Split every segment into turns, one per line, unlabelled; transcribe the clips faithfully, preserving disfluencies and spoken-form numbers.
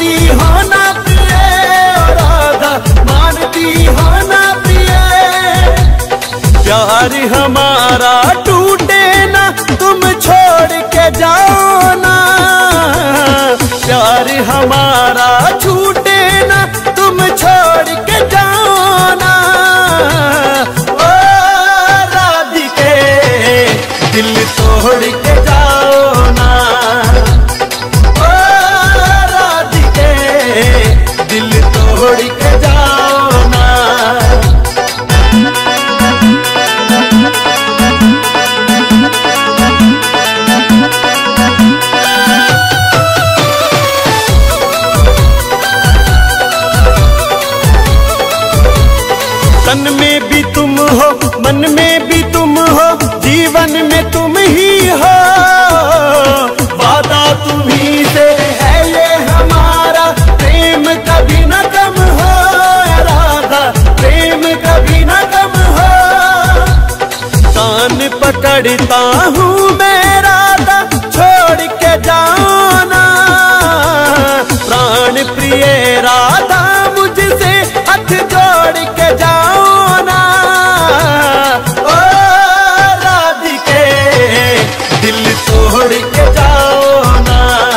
मानती हो ना प्रिय, राधा मानती हो ना प्रिय। प्यार हमारा टूटे ना, तुम छोड़ के जाओ ना। प्यार हमारा छूटे ना, तुम छोड़ के जाओ ना। ओ राधिके दिल तोड़ के जाओ ना। ओ राधिके दिल तोड़ के जाओ ना। तन में भी तुम हो, मन में भी तुम हो, जीवन में तुम ही हो। वादा तुम्ही से है ये हमारा, प्रेम कभी न कम हो। राधा प्रेम कभी न कम हो। कान पकड़ता हूँ मैं राधा, छोड़ के जाओ ना। प्राण प्रिय राधा मुझसे हाथ जोड़ के जाओ ना। ओ राधिके दिल तोड़ के जाओ ना।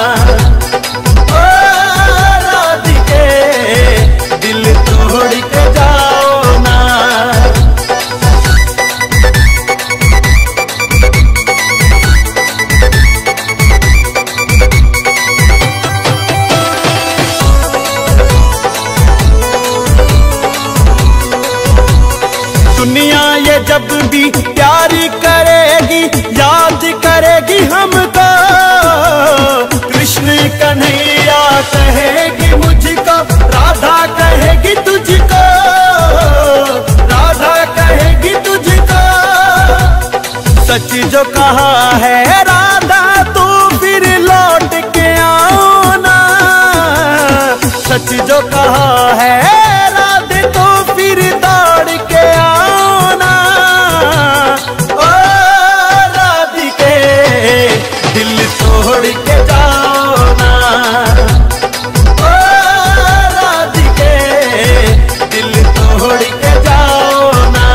ओ राधिके दिल तोड़ के जाओ ना। दुनिया ये जब भी प्यार करेगी, याद करेगी हमको। कृष्ण कन्हैया कहेगी मुझको, राधा कहेगी तुझको। राधा कहेगी तुझको। सच जो कहा है राधा, तो फिर लौट के आओ ना। सच जो कहा है राधे, तो फिर दौड़ के आओ ना। ओ राधिके दिल तोड़ के जाओ ना। ओ राधिके दिल तोड़ के जाओ ना।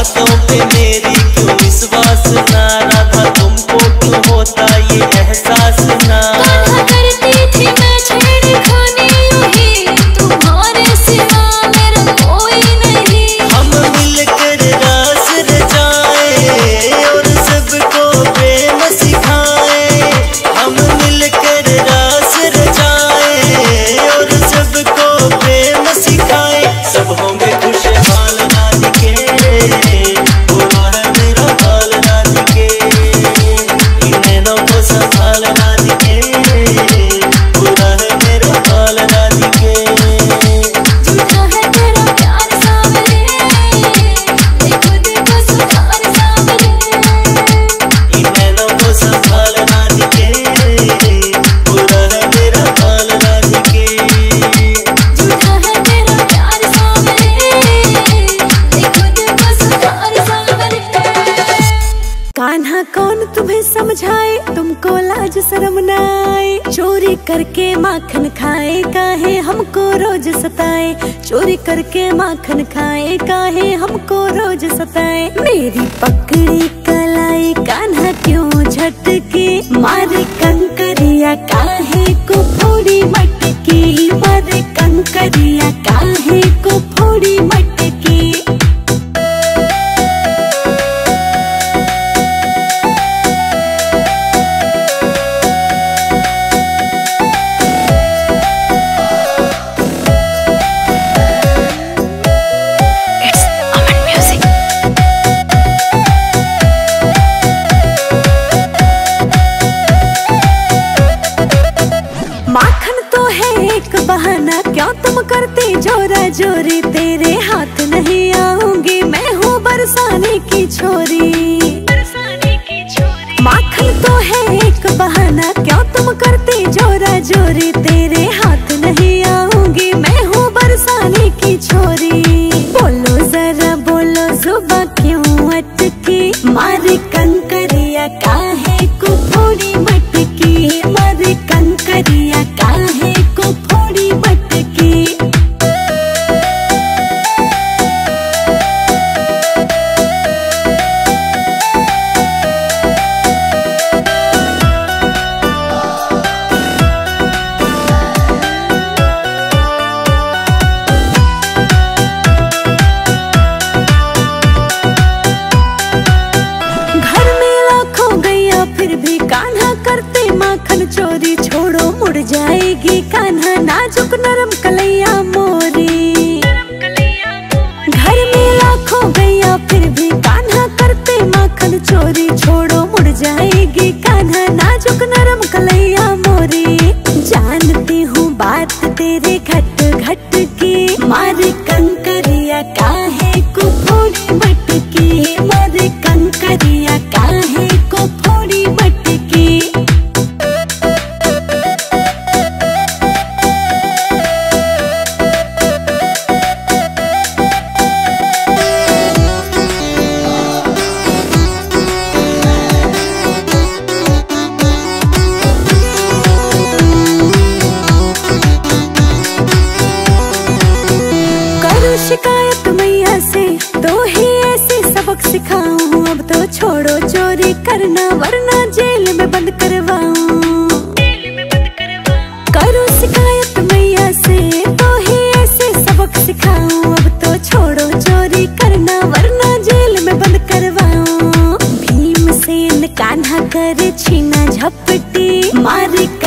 बातों पे मेरी क्यों विश्वास ना, राधा तुमको क्यों होता ये एहसास ना।
करती थी मैं छेड़खानी यूं तुम्हारे सिवा मेरा कोई नहीं। हम
मिलकर रास रचाए और सबको प्रेम सिखाए, हम मिलकर रास रचाए और सबको प्रेम सिखाए। सब होंगे खुशहाल राधिके, बुरा है मेरा हाल राधिके, इन नैनों को संभाल राधिके, बुरा है मेरा हाल राधिके।
झूठा है तेरा प्यार सावरे, देखो देखो सुधार सावरे,
इन नैनों को संभाल राधिके, बुरा है मेरा हाल राधिके।
झूठा है तेरा प्यार सावरे, देखो देखो सुधार सावरे। कान्हा कौन तुम्हें समझाए, तुमको लाज शर्म न आए। चोरी करके माखन खाए काहे हमको रोज सताए, चोरी करके माखन खाए काहे हमको रोज सताए। मेरी पकड़ी कलाई कान्हा क्यों झटके, मारे कंकरिया काहे को फोड़ी मटकी, मारे कंकरिया काहे को फोड़ी मटकी। माखन तो है एक बहाना, क्यों तुम करते जोरा जोरी, तेरे हाथ नहीं आऊंगी मैं हूँ बरसाने की छोरी। माखन तो है एक बहाना, क्यों तुम करते जोरा जोरी, तेरे हाथ नहीं आऊंगी मैं हूँ बरसाने की छोरी। बोलो जरा बोलो जुबां क्यों अटकी, मारे कंकरिया काहे को फोड़ी मटकी, मारे कंकरिया काहे को फोड़ी मटकी। घर में लाखों गैया फिर भी कान्हा करते माखन चोरी, छोड़ो मुड़ जाएगी कान्हा नाजुक नरम कलैया मोरी। घर में लाखों गैया फिर भी कान्हा करते माखन चोरी, छोड़ो मुड़ जाएगी कान्हा नाजुक नरम कलैया मोरी। जानती हूँ बात तेरे घट घट की, मारे कंकरिया काहे को फोड़ी मटकी, मारे कंकरिया काहे को फोड़ी मटकी। करूँ शिकायत मैया से तो ही ऐसे सबक सिखाऊं, अब तो छोड़ो चोरी करना वरना जेल में बंद करवाऊं। करूँ शिकायत मैया से तो ही ऐसे सबक सिखाऊं, अब तो छोड़ो चोरी करना वरना जेल में बंद करवाऊं। भीमसेन कान्हा करे छीना झपटी, मारे